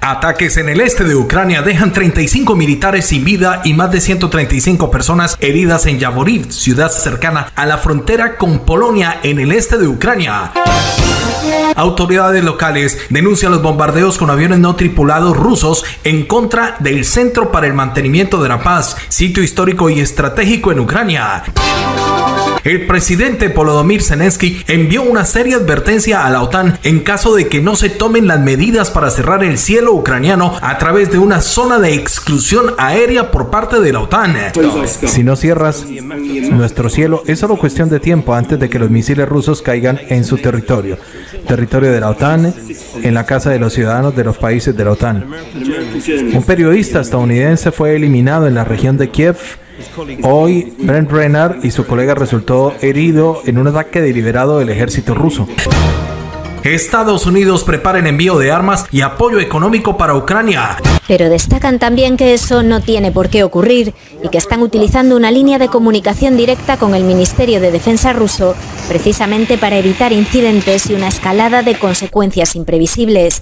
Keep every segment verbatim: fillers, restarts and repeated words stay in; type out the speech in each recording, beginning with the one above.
Ataques en el este de Ucrania dejan treinta y cinco militares sin vida y más de ciento treinta y cinco personas heridas en Yavoriv, ciudad cercana a la frontera con Polonia en el este de Ucrania. Autoridades locales denuncian los bombardeos con aviones no tripulados rusos en contra del Centro para el Mantenimiento de la Paz, sitio histórico y estratégico en Ucrania. El presidente Volodymyr Zelensky envió una seria advertencia a la OTAN en caso de que no se tomen las medidas para cerrar el cielo ucraniano a través de una zona de exclusión aérea por parte de la OTAN. Si no cierras nuestro cielo, es solo cuestión de tiempo antes de que los misiles rusos caigan en su territorio, territorio de la OTAN, en la casa de los ciudadanos de los países de la OTAN. Un periodista estadounidense fue eliminado en la región de Kiev. Hoy, Brent Renner y su colega resultó herido en un ataque deliberado del ejército ruso. Estados Unidos prepara el envío de armas y apoyo económico para Ucrania. Pero destacan también que eso no tiene por qué ocurrir y que están utilizando una línea de comunicación directa con el Ministerio de Defensa ruso, precisamente para evitar incidentes y una escalada de consecuencias imprevisibles.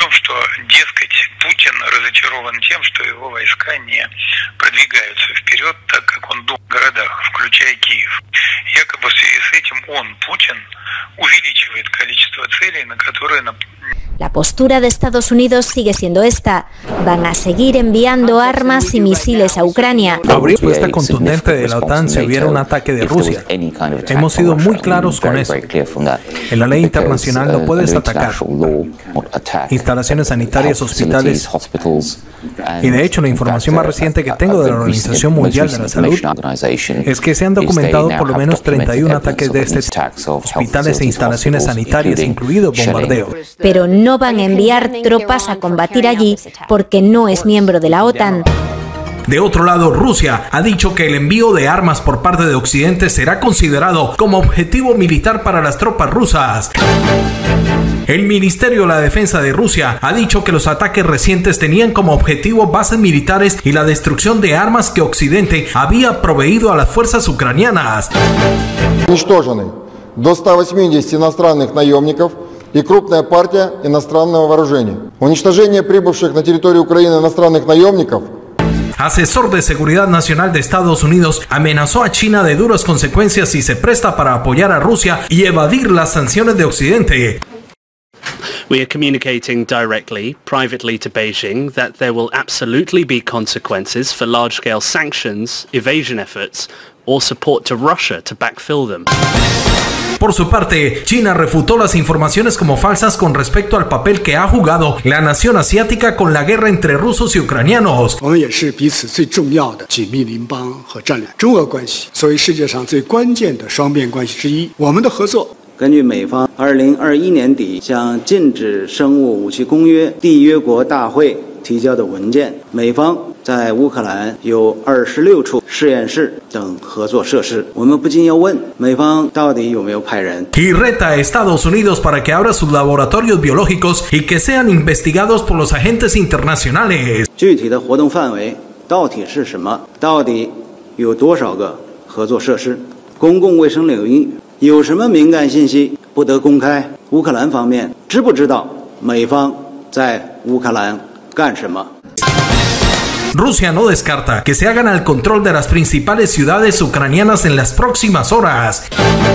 Путин разочарован тем, что его войска не продвигаются вперед, так как он думает в городах, включая Киев. Якобы в связи с этим он, Путин, увеличивает количество целей, на которые... La postura de Estados Unidos sigue siendo esta. Van a seguir enviando armas y misiles a Ucrania. Habría respuesta contundente de la OTAN si hubiera un ataque de Rusia. Hemos sido muy claros con eso. En la ley internacional no puedes atacar instalaciones sanitarias, hospitales. Y de hecho, la información más reciente que tengo de la Organización Mundial de la Salud es que se han documentado por lo menos treinta y uno ataques de este tipo, hospitales e instalaciones sanitarias, incluidos bombardeos. Pero no van a enviar tropas a combatir allí porque no es miembro de la OTAN. De otro lado, Rusia ha dicho que el envío de armas por parte de Occidente será considerado como objetivo militar para las tropas rusas. El Ministerio de la Defensa de Rusia ha dicho que los ataques recientes tenían como objetivo bases militares y la destrucción de armas que Occidente había proveído a las fuerzas ucranianas. Уничтожены до ста восьмидесяти иностранных наемников и крупная партия иностранного вооружения. Уничтожение прибывших на территорию Украины иностранных наемников. Asesor de Seguridad Nacional de Estados Unidos amenazó a China de duras consecuencias si se presta para apoyar a Rusia y evadir las sanciones de Occidente. We are communicating directly, privately to Beijing that there will absolutely be consequences for large-scale sanctions, evasion efforts, or support to Russia to backfill them. Por su parte, China refutó las informaciones como falsas con respecto al papel que ha jugado la nación asiática con la guerra entre rusos y ucranianos. Y reta a Estados Unidos para que abra sus laboratorios biológicos y que sean investigados por los agentes internacionales. Rusia no descarta que se hagan al control de las principales ciudades ucranianas en las próximas horas.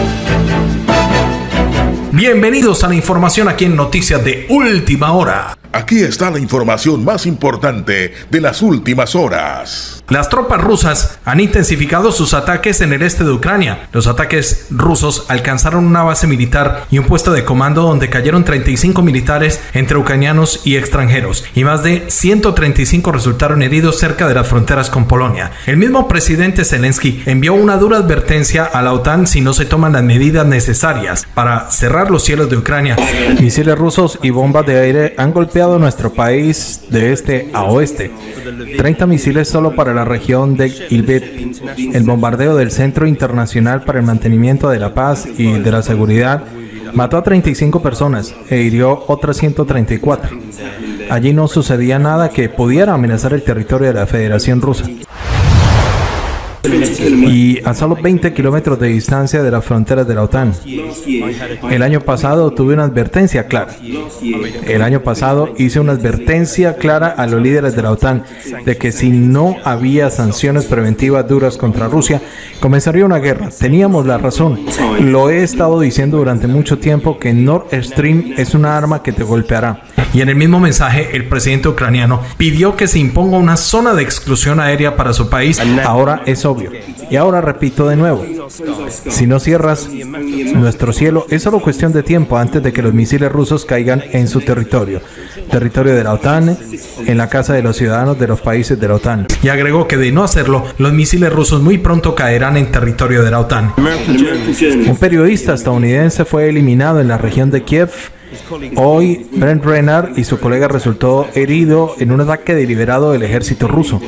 Bienvenidos a la información aquí en Noticias de Última Hora. Aquí está la información más importante de las últimas horas. Las tropas rusas han intensificado sus ataques en el este de Ucrania. Los ataques rusos alcanzaron una base militar y un puesto de comando donde cayeron treinta y cinco militares entre ucranianos y extranjeros, y más de ciento treinta y cinco resultaron heridos cerca de las fronteras con Polonia. El mismo presidente Zelensky envió una dura advertencia a la OTAN si no se toman las medidas necesarias para cerrar los cielos de Ucrania. Misiles rusos y bombas de aire han golpeado nuestro país de este a oeste. treinta misiles solo para la región de Lviv. El bombardeo del Centro Internacional para el Mantenimiento de la Paz y de la Seguridad mató a treinta y cinco personas e hirió otras ciento treinta y cuatro. Allí no sucedía nada que pudiera amenazar el territorio de la Federación Rusa. y a solo veinte kilómetros de distancia de las fronteras de la OTAN. El año pasado tuve una advertencia clara. El año pasado hice una advertencia clara a los líderes de la OTAN de que si no había sanciones preventivas duras contra Rusia, comenzaría una guerra. Teníamos la razón. Lo he estado diciendo durante mucho tiempo que Nord Stream es una arma que te golpeará. Y en el mismo mensaje, el presidente ucraniano pidió que se imponga una zona de exclusión aérea para su país. Ahora es obvio. Y ahora repito de nuevo. Si no cierras nuestro cielo, es solo cuestión de tiempo antes de que los misiles rusos caigan en su territorio. Territorio de la OTAN, en la casa de los ciudadanos de los países de la OTAN. Y agregó que de no hacerlo, los misiles rusos muy pronto caerán en territorio de la OTAN. Un periodista estadounidense fue eliminado en la región de Kiev. Hoy, Brent Renner y su colega resultó herido en un ataque deliberado del ejército ruso.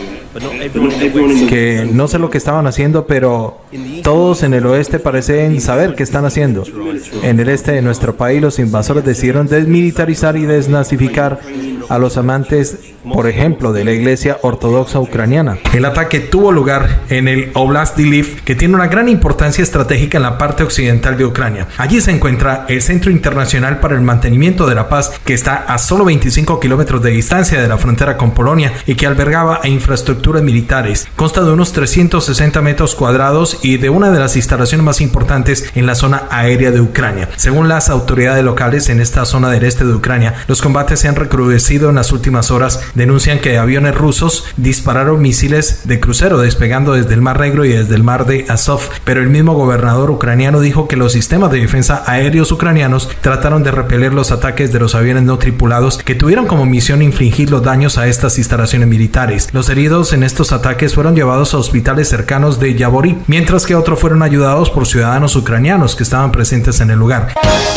Que no sé lo que estaban haciendo, pero todos en el oeste parecen saber qué están haciendo. En el este de nuestro país, los invasores decidieron desmilitarizar y desnazificar a los amantes, por ejemplo, de la Iglesia Ortodoxa Ucraniana. El ataque tuvo lugar en el Oblast de Lviv, que tiene una gran importancia estratégica en la parte occidental de Ucrania. Allí se encuentra el Centro Internacional para el Mantenimiento de la Paz, que está a solo veinticinco kilómetros de distancia de la frontera con Polonia y que albergaba a infraestructuras militares. Consta de unos trescientos sesenta metros cuadrados y de una de las instalaciones más importantes en la zona aérea de Ucrania. Según las autoridades locales en esta zona del este de Ucrania, los combates se han recrudecido en las últimas horas. Denuncian que aviones rusos dispararon misiles de crucero despegando desde el Mar Negro y desde el Mar de Azov, pero el mismo gobernador ucraniano dijo que los sistemas de defensa aéreos ucranianos trataron de repeler los ataques de los aviones no tripulados que tuvieron como misión infligir los daños a estas instalaciones militares. Los heridos en estos ataques fueron llevados a hospitales cercanos de Yavoriv, mientras que otros fueron ayudados por ciudadanos ucranianos que estaban presentes en el lugar.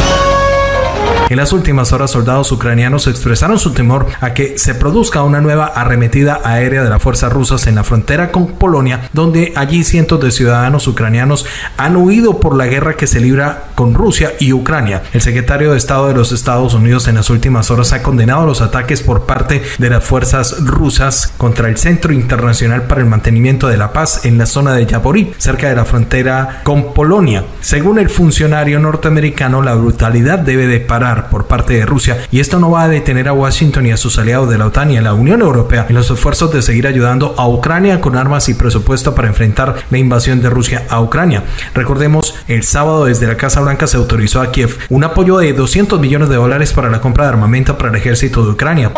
En las últimas horas, soldados ucranianos expresaron su temor a que se produzca una nueva arremetida aérea de las fuerzas rusas en la frontera con Polonia, donde allí cientos de ciudadanos ucranianos han huido por la guerra que se libra con Rusia y Ucrania. El secretario de Estado de los Estados Unidos en las últimas horas ha condenado los ataques por parte de las fuerzas rusas contra el Centro Internacional para el Mantenimiento de la Paz en la zona de Yavoriv, cerca de la frontera con Polonia. Según el funcionario norteamericano, la brutalidad debe de parar por parte de Rusia, y esto no va a detener a Washington y a sus aliados de la OTAN y a la Unión Europea en los esfuerzos de seguir ayudando a Ucrania con armas y presupuesto para enfrentar la invasión de Rusia a Ucrania. Recordemos, el sábado desde la Casa Blanca se autorizó a Kiev un apoyo de doscientos millones de dólares para la compra de armamento para el ejército de Ucrania.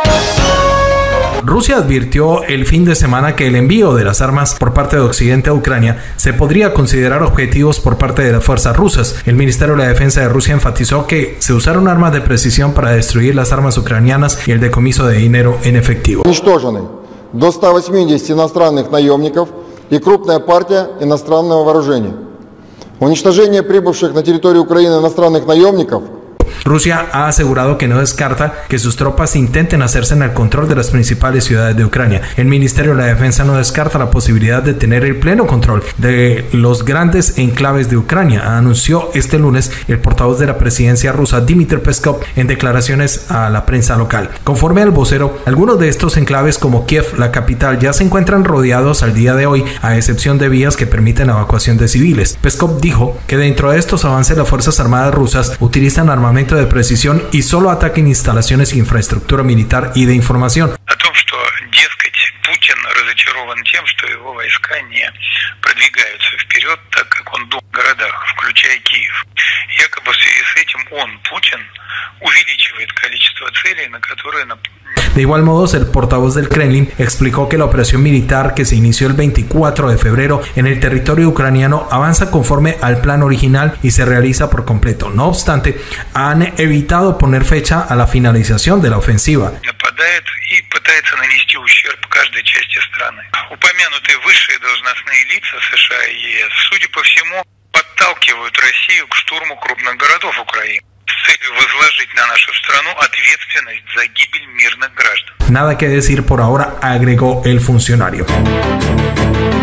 Rusia advirtió el fin de semana que el envío de las armas por parte de Occidente a Ucrania se podría considerar objetivos por parte de las fuerzas rusas. El Ministerio de la Defensa de Rusia enfatizó que se usaron armas de precisión para destruir las armas ucranianas y el decomiso de dinero en efectivo. Уничтожены до ста восьмидесяти иностранных наемников и крупная партия иностранного вооружения. Уничтожение прибывших на территорию Украины иностранных наемников. Rusia ha asegurado que no descarta que sus tropas intenten hacerse en el control de las principales ciudades de Ucrania. El Ministerio de la Defensa no descarta la posibilidad de tener el pleno control de los grandes enclaves de Ucrania, anunció este lunes el portavoz de la presidencia rusa Dmitry Peskov en declaraciones a la prensa local. Conforme al vocero, algunos de estos enclaves como Kiev, la capital, ya se encuentran rodeados al día de hoy, a excepción de vías que permiten la evacuación de civiles. Peskov dijo que dentro de estos avances las fuerzas armadas rusas utilizan armamento de precisión y solo ataquen instalaciones e infraestructura militar y de información. О том, что, дескать, Путин разочарован тем, что его войска не продвигаются вперед, так как он думал в городах, включая Киев. Якобы в связи с этим он, Путин, увеличивает количество целей, на которые... De igual modo, el portavoz del Kremlin explicó que la operación militar que se inició el veinticuatro de febrero en el territorio ucraniano avanza conforme al plan original y se realiza por completo. No obstante, han evitado poner fecha a la finalización de la ofensiva. Нападает и пытается нанести ущерб каждой части страны. Упомянутые высшие должностные лица США и ЕС, судя по всему, подталкивают Россию к штурму крупных городов Украины с целью возложить на нашу страну ответственность за гибель мирных граждан. Nada que decir por ahora, agregó el funcionario.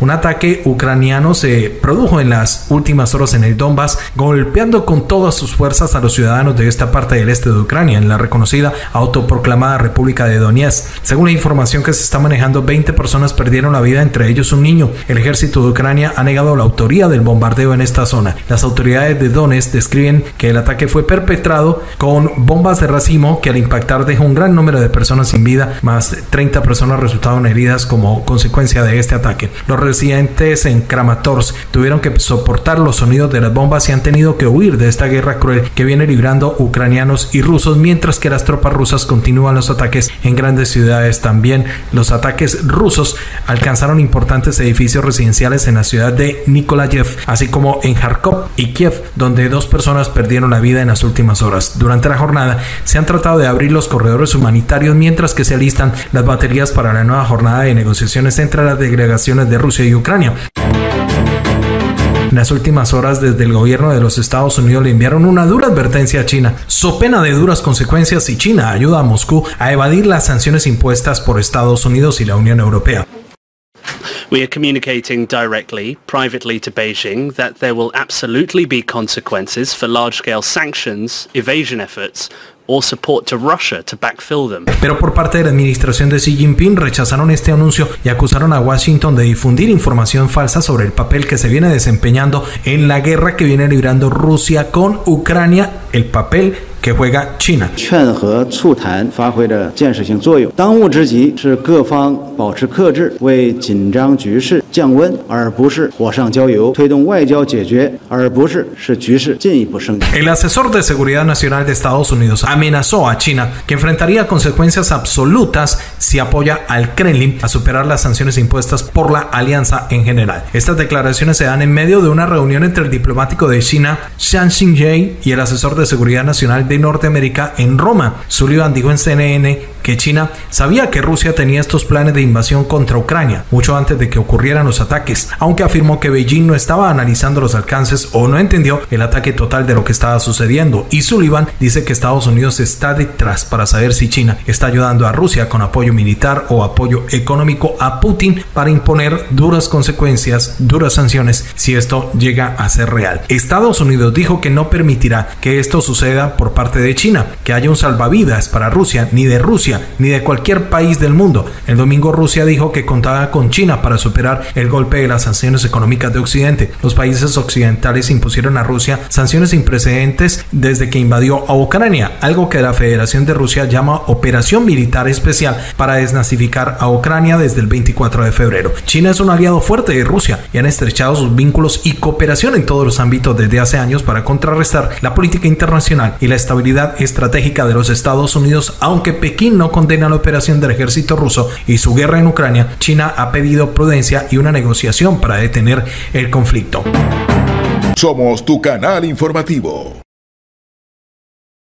Un ataque ucraniano se produjo en las últimas horas en el Donbass, golpeando con todas sus fuerzas a los ciudadanos de esta parte del este de Ucrania, en la reconocida autoproclamada República de Donetsk. Según la información que se está manejando, veinte personas perdieron la vida, entre ellos un niño. El ejército de Ucrania ha negado la autoría del bombardeo en esta zona. Las autoridades de Donetsk describen que el ataque fue perpetrado con bombas de racimo que al impactar dejó un gran número de personas sin vida, más treinta personas resultaron heridas como consecuencia de este ataque. Los residentes en Kramatorsk tuvieron que soportar los sonidos de las bombas y han tenido que huir de esta guerra cruel que viene librando ucranianos y rusos, mientras que las tropas rusas continúan los ataques en grandes ciudades. También los ataques rusos alcanzaron importantes edificios residenciales en la ciudad de Nikolayev, así como en Kharkov y Kiev, donde dos personas perdieron la vida en las últimas horas. Durante la jornada se han tratado de abrir los corredores humanitarios, mientras que se alistan las baterías para la nueva jornada de negociaciones entre las delegaciones de Rusia y Ucrania. En las últimas horas, desde el gobierno de los Estados Unidos le enviaron una dura advertencia a China, so pena de duras consecuencias si China ayuda a Moscú a evadir las sanciones impuestas por Estados Unidos y la Unión Europea. We are communicating directly, privately to Beijing that there will absolutely be consequences for large-scale sanctions, evasion efforts, or support to Russia to backfill them. Pero por parte de la administración de Xi Jinping rechazaron este anuncio y acusaron a Washington de difundir información falsa sobre el papel que se viene desempeñando en la guerra que viene librando Rusia con Ucrania, el papel que juega China. El asesor de seguridad nacional de Estados Unidos amenazó a China que enfrentaría consecuencias absolutas si apoya al Kremlin a superar las sanciones impuestas por la alianza en general. Estas declaraciones se dan en medio de una reunión entre el diplomático de China, Zhang Xinjie, y el asesor de seguridad nacional de Norteamérica en Roma. Sullivan dijo en C N N que China sabía que Rusia tenía estos planes de invasión contra Ucrania mucho antes de que ocurrieran los ataques, aunque afirmó que Beijing no estaba analizando los alcances o no entendió el ataque total de lo que estaba sucediendo. Y Sullivan dice que Estados Unidos está detrás para saber si China está ayudando a Rusia con apoyo militar o apoyo económico a Putin para imponer duras consecuencias, duras sanciones si esto llega a ser real. Estados Unidos dijo que no permitirá que esto suceda por parte de China, que haya un salvavidas para Rusia, ni de Rusia ni de cualquier país del mundo. El domingo Rusia dijo que contaba con China para superar el golpe de las sanciones económicas de Occidente. Los países occidentales impusieron a Rusia sanciones sin precedentes desde que invadió a Ucrania, algo que la Federación de Rusia llama Operación Militar Especial para desnazificar a Ucrania desde el veinticuatro de febrero. China es un aliado fuerte de Rusia y han estrechado sus vínculos y cooperación en todos los ámbitos desde hace años para contrarrestar la política internacional y la estabilidad estratégica de los Estados Unidos. Aunque Pekín no condena la operación del ejército ruso y su guerra en Ucrania, China ha pedido prudencia y una negociación para detener el conflicto. Somos tu canal informativo.